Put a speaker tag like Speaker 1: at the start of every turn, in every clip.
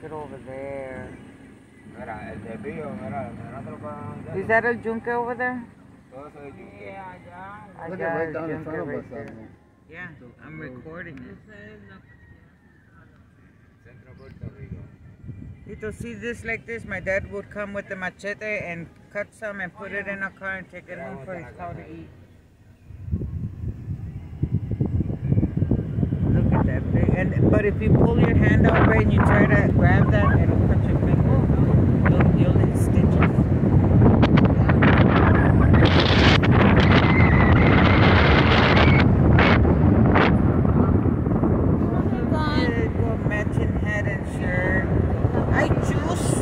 Speaker 1: junket over there.
Speaker 2: Mira, el desvío, mira,
Speaker 1: Is that a junket over there?
Speaker 2: todo eso es yunque.
Speaker 1: Yeah,
Speaker 3: Look at right down in front of
Speaker 1: right
Speaker 3: us.
Speaker 1: there. Yeah, I'm recording it.
Speaker 2: Centro Puerto Rico.
Speaker 1: Y to see this like this, my dad would come with the machete and cut some and put it in a car and take it home for his cow to eat. Look at that big. But if you pull your hand out right and you try to grab that, it'll cut your finger. You'll hit stitches. Matching hat and shirt. I choose.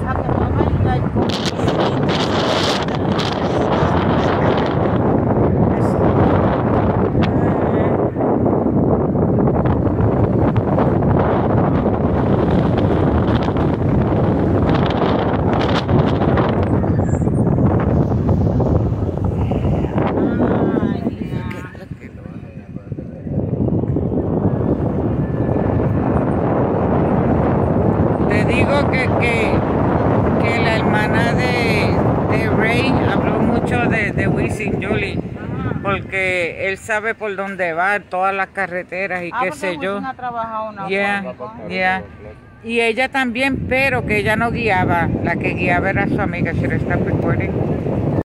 Speaker 1: Te digo que la hermana de Ray habló mucho de Wisin Julie, porque él sabe por dónde va, todas las carreteras y qué sé yo. Y ella también, pero que ella no guiaba, la que guiaba era su amiga. Should I stop recording?